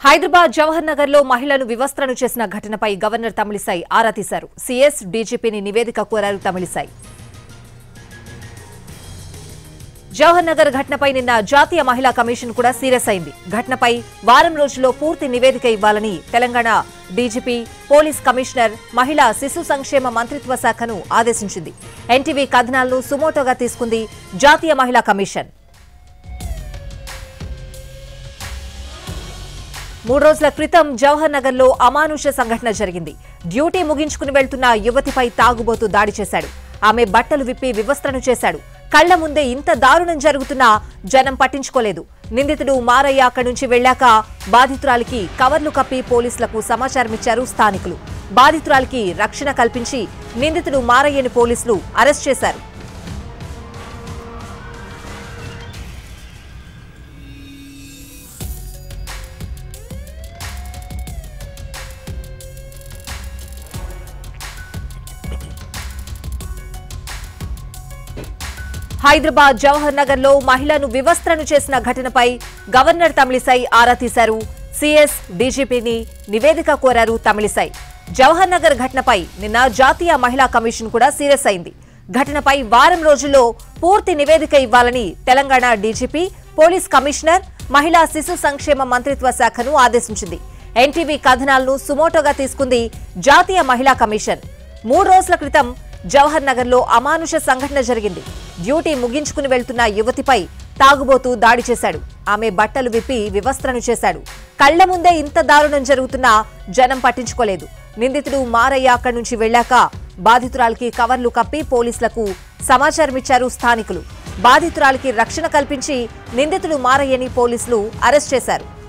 హైదరాబాద్ జవహర్ నగర్ లో మహిళను వివస్త్రను చేసిన ఘటనపై గవర్నర్ తమిళిసై ఆరా తీశారు. సీఎస్ డీజీపీని నివేదిక కోరారు తమిళిసై. జవహర్ నగర్ ఘటనపై నిన్న జాతీయ మహిళా కమిషన్ కూడా సీరియస్ అయింది. ఘటనపై వారం రోజుల్లో పూర్తి నివేదిక ఇవ్వాలని తెలంగాణ డీజీపీ, పోలీస్ కమిషనర్, మహిళా శిశు సంక్షేమ మంత్రిత్వ శాఖను ఆదేశించింది. ఎన్టీవీ కథనాలను సుమోటోగా తీసుకుంది జాతీయ మహిళా కమిషన్. 3 రోజుల క్రితం జవహర్ నగర్ లో అమానుష సంఘటన జరిగింది. డ్యూటీ ముగించుకుని వెళ్తున్న యువతిపై తాగుబోతు దాడి చేశాడు. ఆమె బట్టలు విప్పి వివస్త్రను చేశాడు. కళ్ల ముందే ఇంత దారుణం జరుగుతున్నా జనం పట్టించుకోలేదు. నిందితుడు మారయ్య అక్కడి నుంచి వెళ్లాక బాధితురాలికి కవర్లు కప్పి పోలీసులకు సమాచారమిచ్చారు స్థానికులు. బాధితురాలికి రక్షణ కల్పించి నిందితుడు మారయ్యని పోలీసులు అరెస్ట్ చేశారు. హైదరాబాద్ జవహర్ నగర్ లో మహిళను వివస్త్రను చేసిన ఘటనపై గవర్నర్ తమిళిసై ఆరా తీశారు. సీఎస్ డీజీపీని నివేదిక కోరారు తమిళిసై. జవహర్ నగర్ ఘటనపై నిన్న జాతీయ మహిళా కమిషన్ కూడా సీరియస్ అయింది. ఘటనపై వారం రోజుల్లో పూర్తి నివేదిక ఇవ్వాలని తెలంగాణ డీజీపీ, పోలీస్ కమిషనర్, మహిళా శిశు సంక్షేమ మంత్రిత్వ శాఖను ఆదేశించింది. ఎన్టీవీ కథనాలను సుమోటోగా తీసుకుంది జాతీయ మహిళా కమిషన్. 3 రోజుల క్రితం జవహర్ నగర్ లో అమానుష సంఘటన జరిగింది. డ్యూటీ ముగించుకుని వెళ్తున్న యువతిపై తాగుబోతూ దాడి చేశాడు. ఆమె బట్టలు విప్పి వివస్త్రను చేశాడు. కళ్ల ముందే ఇంత దారుణం జరుగుతున్నా జనం పట్టించుకోలేదు. నిందితుడు మారయ్య అక్కడి నుంచి వెళ్లాక బాధితురాలికి కవర్లు కప్పి పోలీసులకు సమాచారమిచ్చారు స్థానికులు. బాధితురాలికి రక్షణ కల్పించి నిందితుడు మారయ్యని పోలీసులు అరెస్ట్ చేశారు.